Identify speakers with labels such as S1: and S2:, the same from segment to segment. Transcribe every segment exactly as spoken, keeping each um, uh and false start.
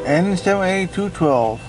S1: N seven eighty-two twelve.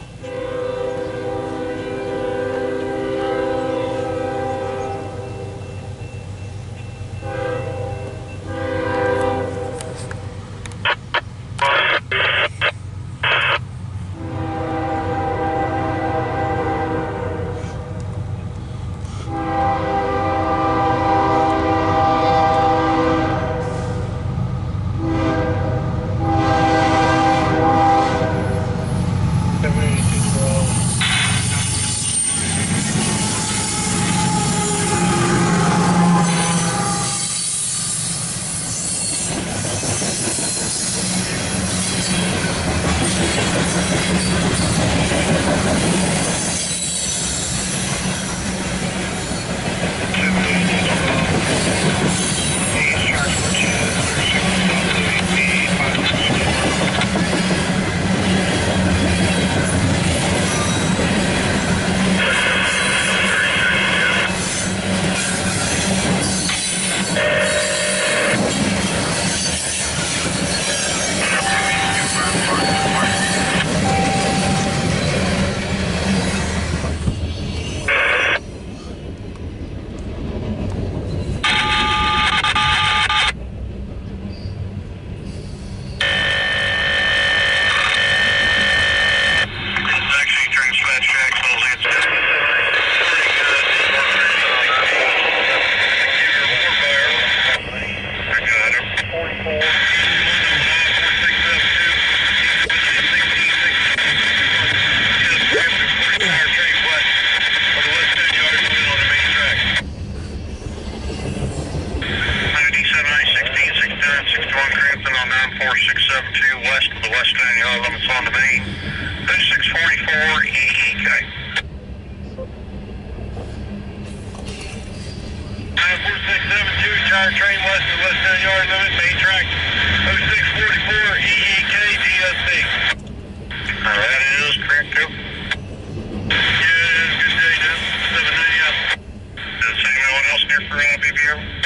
S2: four six seven two west of the western yard limits on the main. oh six forty-four E E K. four six seven two, entire train west of the western yard limit, main track oh six forty-four E E K D S C. That is correct, too. Yeah, good day, Jeff. seven ninety up. Does anyone else here for uh, B B O?